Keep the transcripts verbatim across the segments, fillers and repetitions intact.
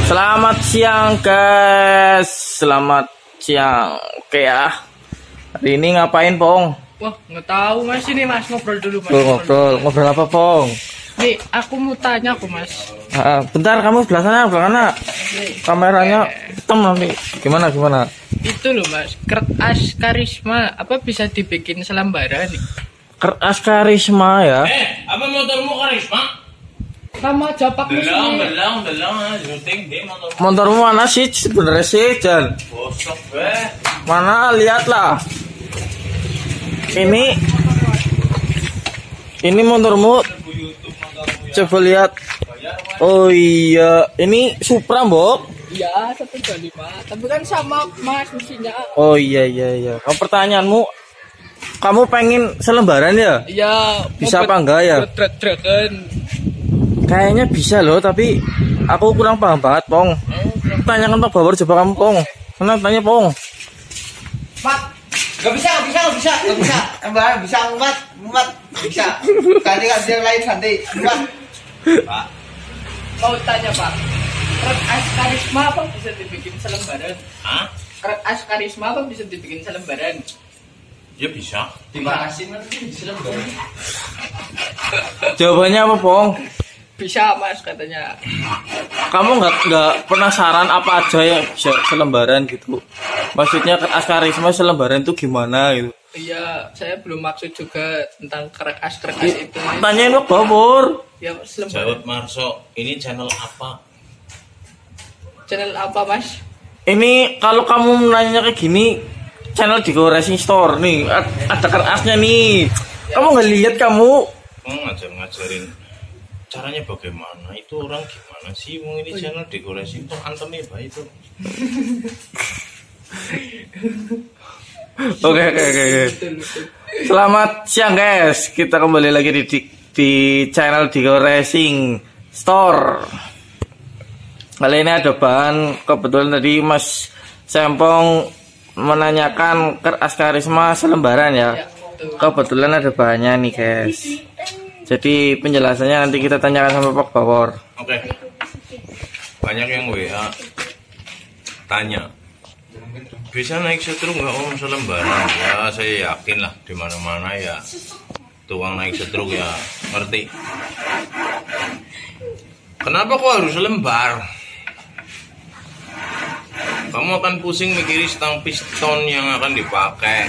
Selamat siang guys, selamat siang. Oke ya, hari ini ngapain Pong? Wah nggak tahu mas, ini mas ngobrol dulu mas. Ngobrol, ngobrol, ngobrol apa Pong? Nih aku mau tanya aku mas. Ah, bentar kamu sebelah sana, sebelah sana. Kameranya hitam nanti. Gimana gimana? Itu loh mas, kertas karisma apa bisa dibikin selembaran? Kertas karisma ya? Eh, apa motormu karisma? Sama aja pakai Belang, sini. belang, belang, syuting deh motor. Motormu mana sih sebenarnya sih Jan? Bosok be. Mana lihatlah. Ini ini motormu. Coba lihat. Oh iya, ini Supra, Mbok. Iya satu dua lima, tapi kan sama mas mesinnya. Oh iya iya iya. Kamu pertanyaanmu, kamu pengen selembaran ya? Iya. Bisa apa enggak ya? Dragon. Kayaknya bisa loh, tapi aku kurang paham banget, Pong. Tanyakan Pak Bawor coba kamu, Pong. Mana tanya, Pong. Mat, nggak bisa, nggak bisa, nggak bisa, nggak bisa, emang bisa empat, empat, bisa. Ganti ganti yang lain ganti, empat. Pak, Mau tanya pak, kertas karisma apa bisa dibikin selembaran? hah? Kertas karisma apa bisa dibikin selembaran? Ya bisa. Dimarahin nanti diselembaran. Jawabannya apa, Pong? Bisa mas katanya. Kamu nggak nggak penasaran apa aja yang bisa selembaran gitu? Maksudnya kertas karisma selembaran itu gimana gitu? Iya, saya belum maksud juga tentang kertas-kertas itu. Tanyain Pak Bawor. Ya, selembaran. Jawab Marso, ini channel apa? Channel apa, Mas? Ini kalau kamu nanya kayak gini, channel Diko Racing Store nih, ada kertasnya nih. Kamu nggak lihat kamu? Oh, ngajar-ngajarin caranya bagaimana, itu orang gimana sih mau ini channel dekorasi itu antemnya baik itu. Oke oke oke. Selamat siang guys, kita kembali lagi di di, di channel Diko Racing Store. Kali ini ada bahan, kebetulan tadi Mas Sempong menanyakan kertas karisma selembaran ya. Kebetulan ada bahannya nih guys. Jadi penjelasannya nanti kita tanyakan sama Pak Bawor. Oke. Banyak yang W A tanya, bisa naik setruk nggak om selembaran? Ya saya yakin lah di mana-mana ya tukang naik setruk ya ngerti. Kenapa kok harus selembar? Kamu akan pusing mikirin stang piston yang akan dipakai.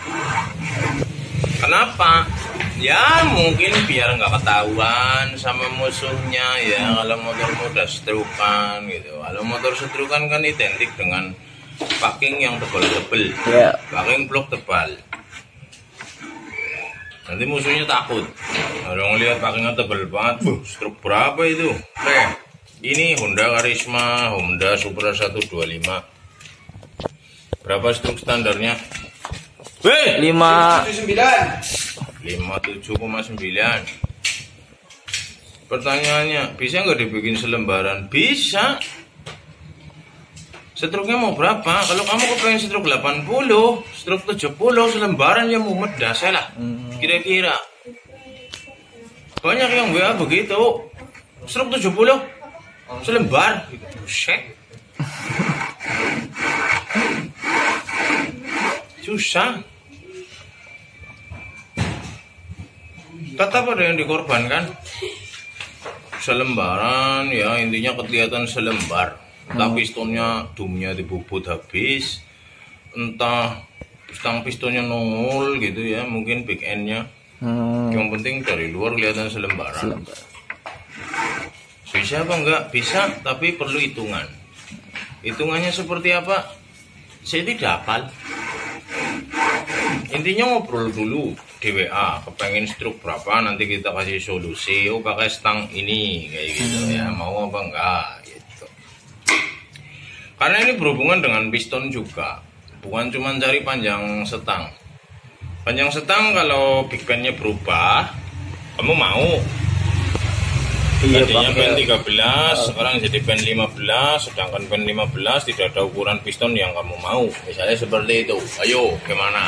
Kenapa? Ya mungkin biar nggak ketahuan sama musuhnya ya kalau motor udah setrukan gitu. Kalau motor setrukan kan identik dengan packing yang tebal-tebal, Ya. packing blok tebal. Nanti musuhnya takut. Orang lihat packingnya tebal banget, buh, struk berapa itu? Oke, ini Honda Karisma, Honda Supra seratus dua puluh lima. Berapa struk standarnya? Hei, Lima Sembilan. lima puluh tujuh koma sembilan. Pertanyaannya, bisa nggak dibikin selembaran? Bisa. Struknya mau berapa? Kalau kamu kepengen struk delapan puluh, struk tujuh puluh, selembaran ya mumet dasar lah. Kira-kira. Banyak yang W A begitu. Struk tujuh puluh, selembar. Buset. Susah. Tetap ada yang dikorbankan. Selembaran ya intinya kelihatan selembar. Entah pistonnya dumnya dibubut habis, entah stang pistonnya nongol gitu ya, mungkin big end-nya. hmm, Yang penting dari luar kelihatan selembaran. selembar. Bisa apa enggak? Bisa, tapi perlu hitungan. Hitungannya seperti apa? Saya tidak hafal. Intinya ngobrol dulu di W A, kepengen struk berapa, nanti kita kasih solusi. Oh pakai stang ini kayak gitu ya, mau apa enggak gitu. Karena ini berhubungan dengan piston juga, bukan cuma cari panjang setang. Panjang setang kalau big band-nya berubah, kamu mau. Iya, Tadinya Pak. band tiga belas, sekarang jadi band lima belas, sedangkan band lima belas tidak ada ukuran piston yang kamu mau. Misalnya seperti itu. Ayo, gimana?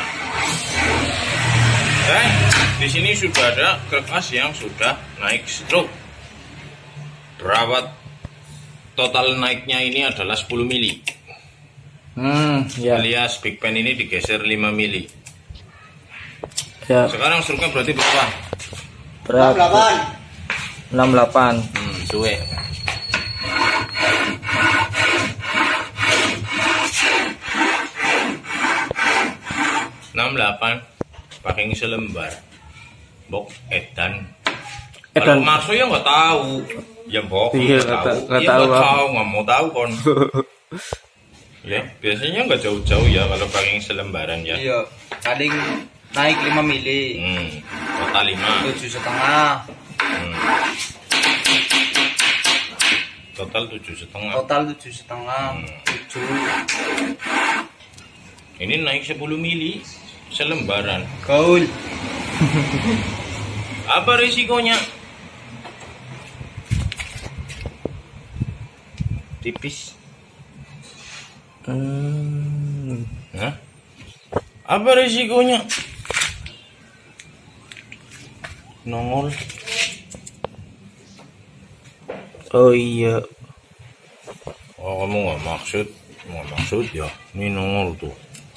Eh, di sini sudah ada kertas yang sudah naik stroke. Perawat total naiknya ini adalah sepuluh mili. Hmm, ya. Alias Big Pen ini digeser lima mili. Ya. Sekarang struknya berarti berapa? Berapa? delapan. enam puluh delapan. Hmm, suwe. enam puluh delapan pakai selembar. Bok edan. Kalau Edan. maksudnya nggak tahu. Ya bok, Iya, nggak nggak tahu. ta- nggak Iya tahu, nggak Bang. tahu, nggak mau tahu kon. Ya, biasanya nggak jauh-jauh ya kalau pakai selembaran ya. Iya, paling naik lima mili. Hmm, total lima. Tujuh setengah. Hmm. Total tujuh setengah. Total tujuh setengah. Tujuh. Ini naik sepuluh mili selembaran. Gaul. Apa risikonya? Tipis. Hmm. Hah? Apa risikonya? Nongol. Oh iya. Oh, kamu nggak maksud, nggak maksud ya? Ini nongol tuh.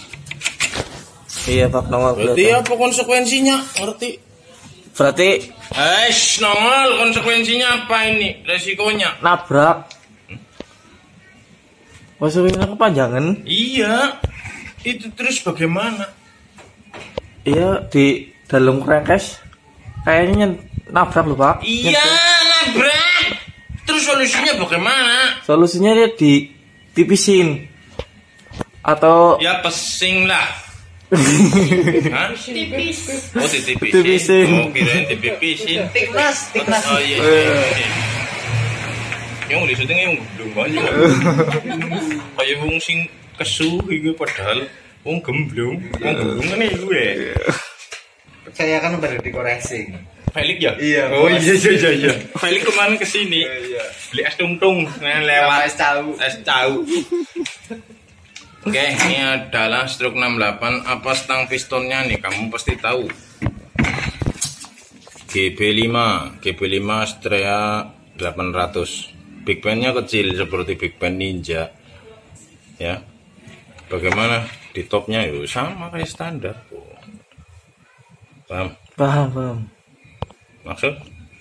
Iya Pak nongol. Berarti kelihatan. apa konsekuensinya? Ngerti? Berarti Eh, nongol. Konsekuensinya apa ini? Resikonya? nabrak. Maksudnya kepanjangan? Iya. Itu terus bagaimana? Iya di dalam kerengkes. Kayaknya nyen- nabrak loh Pak. Iya, Nyentuh. nabrak. Terus solusinya bagaimana? Solusinya dia ditipisin atau Ya pesing lah. Hah? Tipis. Oh, ditipisin. Ditipisin. Oh, kirain dipipisin. Tiknas, tiknas. Oh iya. iya, iya. Yang di syuting yang belum banyak. Kayak wong sing kesu iki padahal wong gemblung. Wong gemblung ngene iku ya. Saya kan baru di Koresing. Felix ya? Iya, Oh Mas. iya iya iya iya. Felix kemarin kesini. Iya. Beli es tungtung nah, lewat Es tahu. es tahu. Oke, ini adalah stroke enam puluh delapan. Apa stang pistonnya nih? Kamu pasti tahu. G B lima, G B lima Strea delapan ratus. Big Pen-nya kecil seperti Big Pen Ninja. Ya. Bagaimana di topnya itu sama kayak standar. Paham? paham paham. Maksud?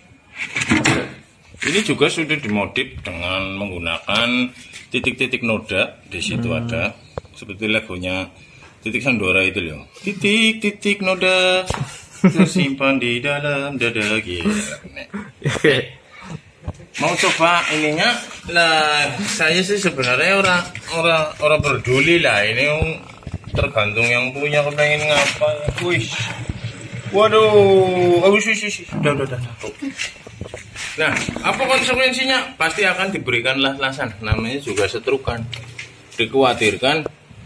Ini juga sudah dimodif dengan menggunakan titik-titik noda. Di situ ada seperti lagunya Titik Sandora itu loh. Titik-titik noda tersimpan di dalam dada gitu. Mau coba ininya? Lah, saya sih sebenarnya orang orang orang peduli lah. Ini tergantung yang punya kepengen ngapa. Wih. Waduh, oh, sih, sih, sih. Udah, udah, udah. Nah, apa konsekuensinya? Pasti akan diberikan laslasan. Namanya juga setrukan. Dikhawatirkan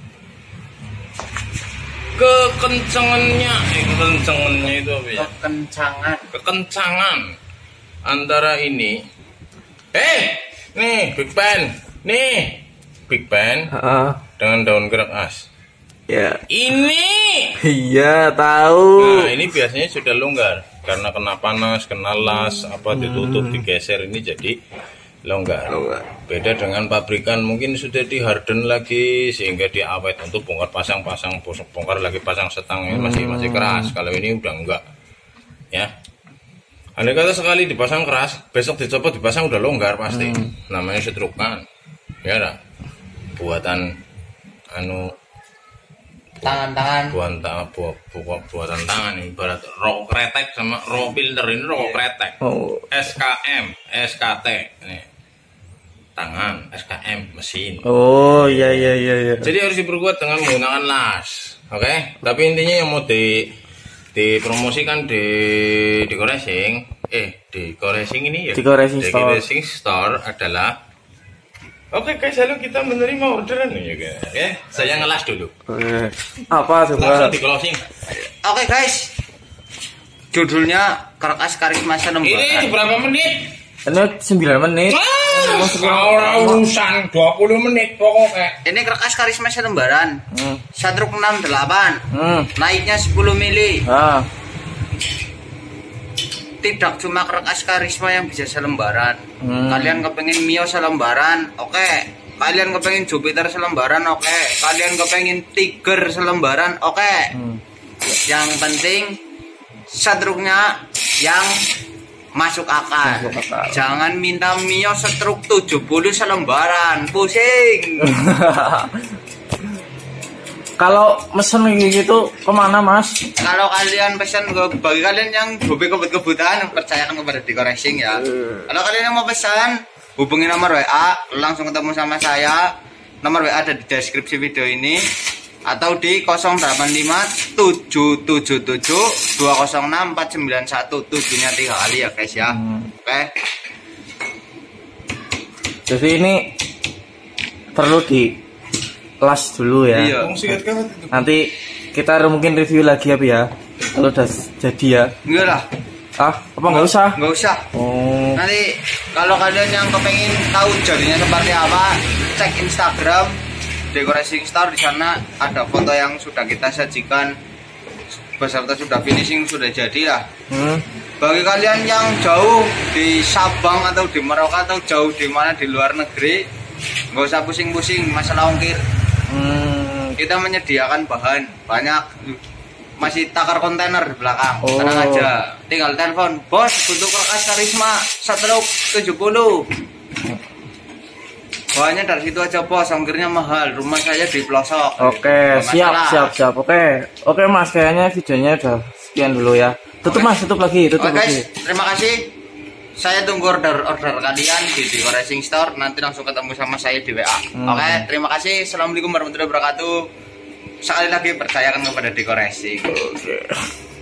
kekencangannya, eh, kekencangannya itu apa ya? Kekencangan. Kekencangan antara ini. Eh, nih Big Pen, nih Big Pen Heeh. dengan daun gerak as. Ya. Ini. Iya tahu. Nah, ini biasanya sudah longgar karena kena panas, kena las, apa ditutup, digeser ini jadi longgar. Longgar. Beda dengan pabrikan mungkin sudah di harden lagi sehingga dia awet untuk bongkar pasang-pasang, bongkar lagi pasang setang ini masih masih keras. Kalau ini udah enggak. Ya. Andai kata sekali dipasang keras, besok dicopot dipasang udah longgar pasti. Namanya setrukan. Ya dah. Buatan anu Tangan-tangan. buatan bu, bu, buatan tangan ibarat rokok kretek sama rokok filter ini rokok kretek. Oh. S K M, S K T nih. Tangan, S K M mesin. Oh iya iya iya iya. Jadi harus diperkuat dengan menggunakan las. Oke? Tapi intinya yang mau di dipromosikan di di Koresing, eh di Koresing ini ya. Di Koresing di Store. Koresing Store adalah. Oke guys, lalu kita menerima orderan nih guys. Ya, saya ngelas dulu. Eh, Apa coba? Langsung di closing. Oke guys. Judulnya Kerkas Karisma Ini Senembaran. berapa menit? Ini sembilan menit. Ah, urusan dua puluh menit pokoknya. Ini Kerkas Karisma Senembaran. Hmm. Satruk enam puluh delapan. Hmm. Naiknya sepuluh mili. Ah. tidak cuma Kerkas Karisma yang bisa selembaran. Hmm. Kalian kepengen Mio selembaran, oke. Kalian kepengen Jupiter selembaran, oke. Kalian kepengen Tiger selembaran, oke. Hmm. Yang penting setruknya yang masuk akal. Masuk akal. Jangan minta Mio setruk tujuh puluh selembaran, pusing. Kalau mesen kayak gitu kemana mas? Kalau kalian pesan ke- bagi kalian yang hobi kebut-kebutan, percayakan kepada Diko Racing ya. Kalau kalian yang mau pesan, hubungi nomor W A, langsung ketemu sama saya. Nomor W A ada di deskripsi video ini atau di nol delapan lima tujuh tujuh tujuh dua nol enam empat sembilan satu. Tujuhnya tiga kali ya guys ya. Hmm. Oke. Jadi ini perlu di kelas dulu ya. Iya. Nanti kita mungkin review lagi ya, Pi, ya. Kalau udah jadi ya. Enggak lah. Ah, apa nggak usah? Enggak usah. Oh. Nanti kalau kalian yang kepengen tahu jadinya seperti apa, cek Instagram Diko Racing Store. Di sana ada foto yang sudah kita sajikan beserta sudah finishing, sudah jadi lah. Hmm. Bagi kalian yang jauh di Sabang atau di Merauke atau jauh di mana di luar negeri, nggak usah pusing-pusing masalah ongkir. Hmm. Kita menyediakan bahan banyak, masih takar kontainer di belakang. Oh. Tenang aja, tinggal telepon, bos butuh Kerkas Karisma setruk tujuh puluh. Bahannya dari situ aja bos, ongkirnya mahal, rumah saya di pelosok. Oke, Nggak siap, masalah. siap, siap. Oke, oke mas, kayaknya videonya udah sekian dulu ya. Tutup Oke. mas, tutup lagi, tutup Oke lagi. guys, terima kasih. Saya tunggu order order kalian di Diko Racing Store. Nanti langsung ketemu sama saya di W A. Hmm. Oke, terima kasih. Assalamualaikum warahmatullahi wabarakatuh. Sekali lagi percayakan kepada Diko Racing. Oke.